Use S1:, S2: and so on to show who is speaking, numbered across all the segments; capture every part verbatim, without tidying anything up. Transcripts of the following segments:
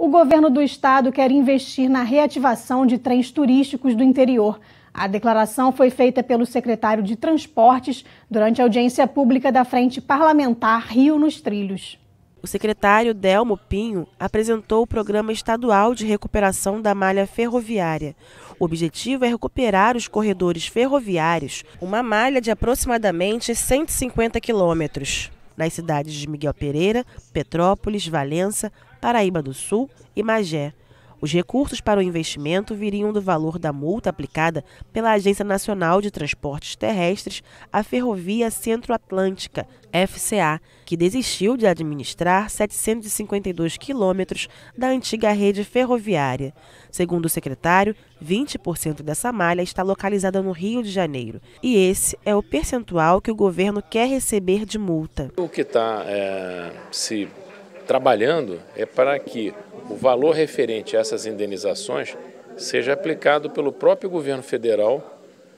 S1: governo do estado quer investir na reativação de trens turísticos do interior. A declaração foi feita pelo secretário de Transportes durante a audiência pública da Frente Parlamentar Rio nos Trilhos.
S2: O secretário Delmo Pinho apresentou o Programa Estadual de Recuperação da Malha Ferroviária. O objetivo é recuperar os corredores ferroviários, uma malha de aproximadamente cento e cinquenta quilômetros, nas cidades de Miguel Pereira, Petrópolis, Valença, Paraíba do Sul e Magé. Os recursos para o investimento viriam do valor da multa aplicada pela Agência Nacional de Transportes Terrestres à Ferrovia Centro-Atlântica, F C A, que desistiu de administrar setecentos e cinquenta e dois quilômetros da antiga rede ferroviária. Segundo o secretário, vinte por cento dessa malha está localizada no Rio de Janeiro. E esse é o percentual que o governo quer receber de multa.
S3: O que está é, se trabalhando é para que o valor referente a essas indenizações seja aplicado pelo próprio governo federal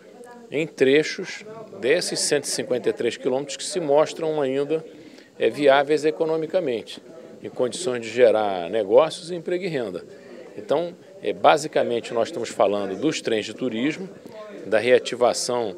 S3: em trechos desses cento e cinquenta e três quilômetros que se mostram ainda é, viáveis economicamente, em condições de gerar negócios, emprego e renda. Então, é, basicamente, nós estamos falando dos trens de turismo, da reativação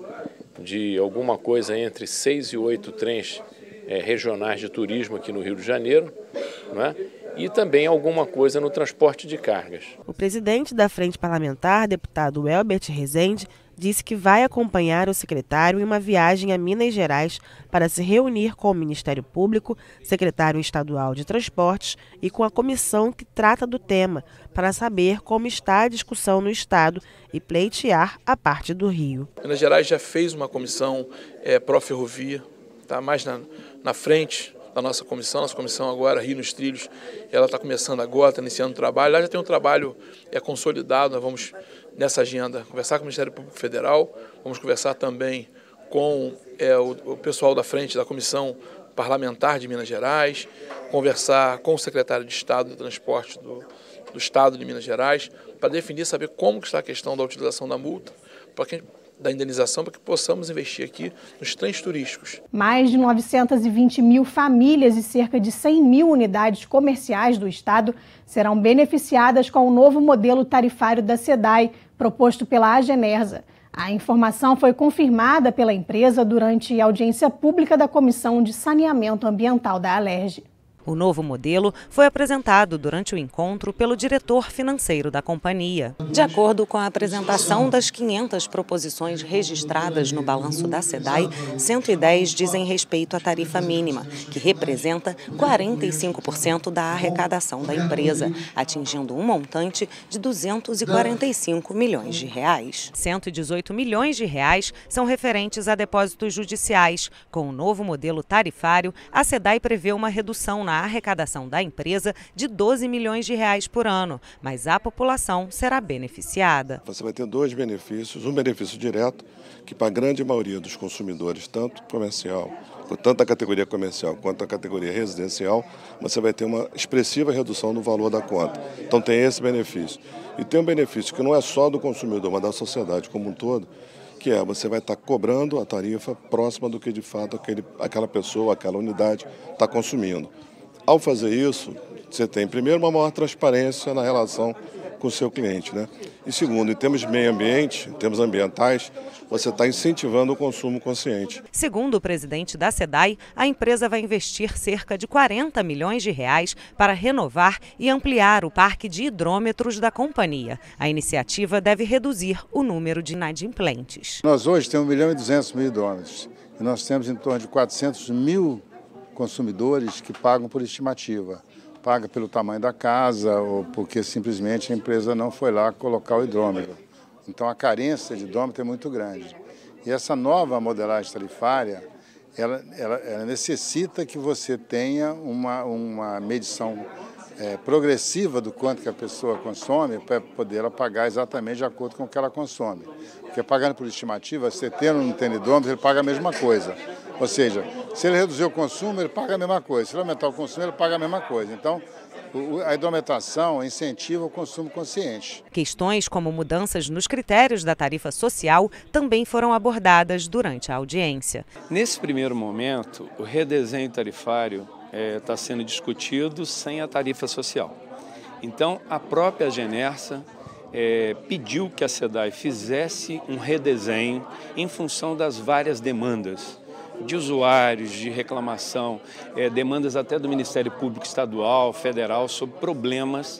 S3: de alguma coisa entre seis e oito trens é, regionais de turismo aqui no Rio de Janeiro, não é? E também alguma coisa no transporte de cargas.
S2: O presidente da Frente Parlamentar, deputado Elbert Rezende, disse que vai acompanhar o secretário em uma viagem a Minas Gerais para se reunir com o Ministério Público, secretário estadual de Transportes e com a comissão que trata do tema, para saber como está a discussão no estado e pleitear a parte do Rio.
S4: Minas Gerais já fez uma comissão é, pró-ferrovia, está mais na, na frente da nossa comissão, nossa comissão agora, Rio nos Trilhos, ela está começando agora, está iniciando o trabalho, lá já tem um trabalho é, consolidado, nós vamos nessa agenda conversar com o Ministério Público Federal, vamos conversar também com é, o, o pessoal da frente da Comissão Parlamentar de Minas Gerais, conversar com o secretário de Estado do Transporte do, do Estado de Minas Gerais, para definir, saber como que está a questão da utilização da multa, para que da indenização, para que possamos investir aqui nos trens turísticos.
S1: Mais de novecentas e vinte mil famílias e cerca de cem mil unidades comerciais do estado serão beneficiadas com o novo modelo tarifário da SEDAI, proposto pela Agenerza. A informação foi confirmada pela empresa durante a audiência pública da Comissão de Saneamento Ambiental da Alerj.
S5: O novo modelo foi apresentado durante o encontro pelo diretor financeiro da companhia. De acordo com a apresentação das quinhentas proposições registradas no balanço da SEDAI, cento e dez dizem respeito à tarifa mínima, que representa quarenta e cinco por cento da arrecadação da empresa, atingindo um montante de duzentos e quarenta e cinco milhões de reais. cento e dezoito milhões de reais são referentes a depósitos judiciais. Com o novo modelo tarifário, a SEDAI prevê uma redução na a arrecadação da empresa de doze milhões de reais por ano, mas a população será beneficiada.
S6: Você vai ter dois benefícios, um benefício direto, que para a grande maioria dos consumidores, tanto comercial, tanto a categoria comercial quanto a categoria residencial, você vai ter uma expressiva redução no valor da conta. Então tem esse benefício. E tem um benefício que não é só do consumidor, mas da sociedade como um todo, que é você vai estar cobrando a tarifa próxima do que de fato aquele, aquela pessoa, aquela unidade está consumindo. Ao fazer isso, você tem, primeiro, uma maior transparência na relação com o seu cliente, né? E segundo, em termos de meio ambiente, em termos ambientais, você está incentivando o consumo consciente.
S5: Segundo o presidente da SEDAI, a empresa vai investir cerca de quarenta milhões de reais para renovar e ampliar o parque de hidrômetros da companhia. A iniciativa deve reduzir o número de inadimplentes.
S7: Nós hoje temos um milhão e duzentos mil hidrômetros e nós temos em torno de quatrocentos mil consumidores que pagam por estimativa. Paga pelo tamanho da casa ou porque simplesmente a empresa não foi lá colocar o hidrômetro. Então a carência de hidrômetro é muito grande. E essa nova modelagem tarifária, ela, ela, ela necessita que você tenha uma, uma medição é, progressiva do quanto que a pessoa consome para poder ela pagar exatamente de acordo com o que ela consome. Porque pagando por estimativa, você tendo ou não tendo hidrômetro, ele paga a mesma coisa. Ou seja, se ele reduzir o consumo, ele paga a mesma coisa. Se ele aumentar o consumo, ele paga a mesma coisa. Então, a hidrometação incentiva o consumo consciente.
S5: Questões como mudanças nos critérios da tarifa social também foram abordadas durante a audiência.
S8: Nesse primeiro momento, o redesenho tarifário está é, sendo discutido sem a tarifa social. Então, a própria Agenersa é, pediu que a SEDAI fizesse um redesenho em função das várias demandas de usuários, de reclamação, é, demandas até do Ministério Público Estadual, Federal, sobre problemas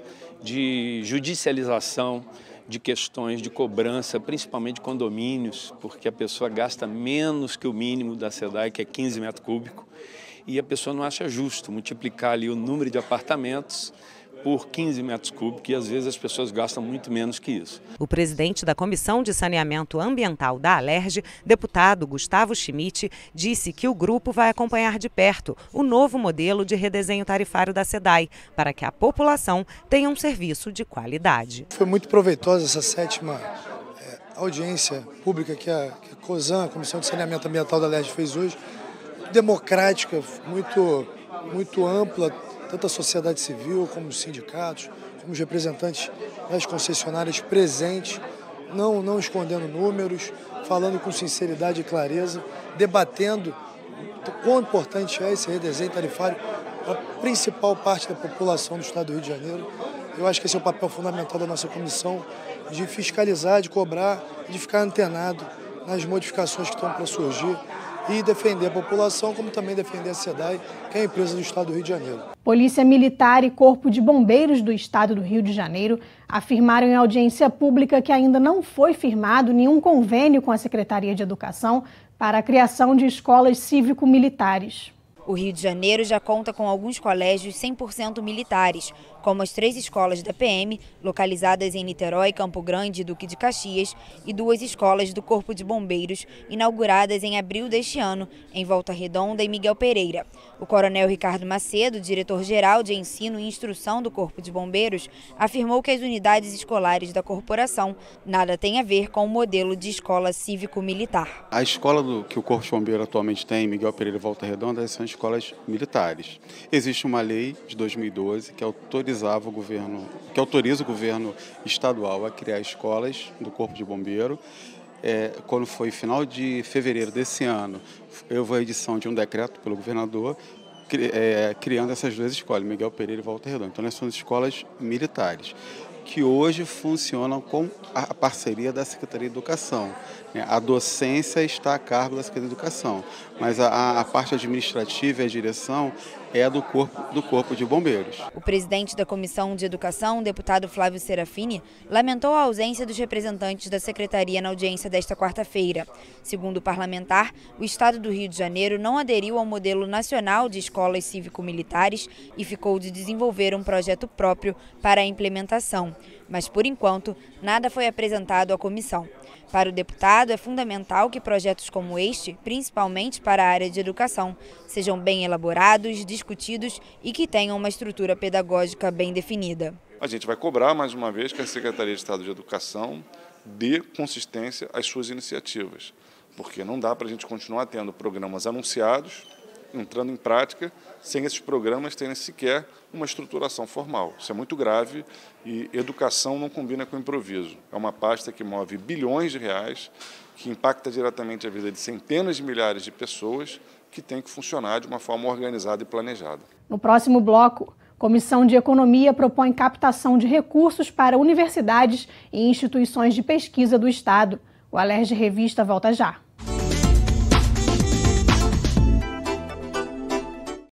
S8: de judicialização de questões de cobrança, principalmente de condomínios, porque a pessoa gasta menos que o mínimo da SEDAI, que é quinze metros cúbicos, e a pessoa não acha justo multiplicar ali o número de apartamentos por quinze metros cúbicos, e às vezes as pessoas gastam muito menos que isso.
S5: O presidente da Comissão de Saneamento Ambiental da Alerj, deputado Gustavo Schmidt, disse que o grupo vai acompanhar de perto o novo modelo de redesenho tarifário da SEDAI, para que a população tenha um serviço de qualidade.
S9: Foi muito proveitosa essa sétima é, audiência pública que a, que a COSAN, a Comissão de Saneamento Ambiental da Alerj, fez hoje, democrática, muito, muito ampla, tanto a sociedade civil, como os sindicatos, como os representantes das concessionárias presentes, não, não escondendo números, falando com sinceridade e clareza, debatendo o quão importante é esse redesenho tarifário para a principal parte da população do estado do Rio de Janeiro. Eu acho que esse é o papel fundamental da nossa comissão, de fiscalizar, de cobrar, de ficar antenado nas modificações que estão para surgir, e defender a população, como também defender a SEDAI, que é a empresa do estado do Rio de Janeiro.
S1: Polícia Militar e Corpo de Bombeiros do estado do Rio de Janeiro afirmaram em audiência pública que ainda não foi firmado nenhum convênio com a Secretaria de Educação para a criação de escolas cívico-militares.
S10: O Rio de Janeiro já conta com alguns colégios cem por cento militares, como as três escolas da P M, localizadas em Niterói, Campo Grande e Duque de Caxias, e duas escolas do Corpo de Bombeiros, inauguradas em abril deste ano, em Volta Redonda e Miguel Pereira. O coronel Ricardo Macedo, diretor-geral de Ensino e Instrução do Corpo de Bombeiros, afirmou que as unidades escolares da corporação nada têm a ver com o modelo de escola cívico-militar.
S11: A escola do, que o Corpo de Bombeiros atualmente tem, Miguel Pereira e Volta Redonda, são escolas militares. Existe uma lei de dois mil e doze que autorizava o governo, que autoriza o governo estadual a criar escolas do Corpo de Bombeiro. É, quando foi final de fevereiro desse ano, houve a edição de um decreto pelo governador cri, é, criando essas duas escolas, Miguel Pereira e Volta Redonda. Então, elas são escolas militares, que hoje funcionam com a parceria da Secretaria de Educação. A docência está a cargo da Secretaria de Educação, mas a, a parte administrativa e a direção é do corpo, do Corpo de Bombeiros.
S10: O presidente da Comissão de Educação, o deputado Flávio Serafini, lamentou a ausência dos representantes da Secretaria na audiência desta quarta-feira. Segundo o parlamentar, o estado do Rio de Janeiro não aderiu ao modelo nacional de escolas cívico-militares e ficou de desenvolver um projeto próprio para a implementação. Mas, por enquanto, nada foi apresentado à comissão. Para o deputado, é fundamental que projetos como este, principalmente para a área de educação, sejam bem elaborados, discutidos e que tenham uma estrutura pedagógica bem definida.
S12: A gente vai cobrar, mais uma vez, que a Secretaria de Estado de Educação dê consistência às suas iniciativas, porque não dá para a gente continuar tendo programas anunciados, entrando em prática, sem esses programas terem sequer uma estruturação formal. Isso é muito grave e educação não combina com improviso. É uma pasta que move bilhões de reais, que impacta diretamente a vida de centenas de milhares de pessoas, que tem que funcionar de uma forma organizada e planejada.
S1: No próximo bloco, a Comissão de Economia propõe captação de recursos para universidades e instituições de pesquisa do Estado. O Alerj Revista volta já.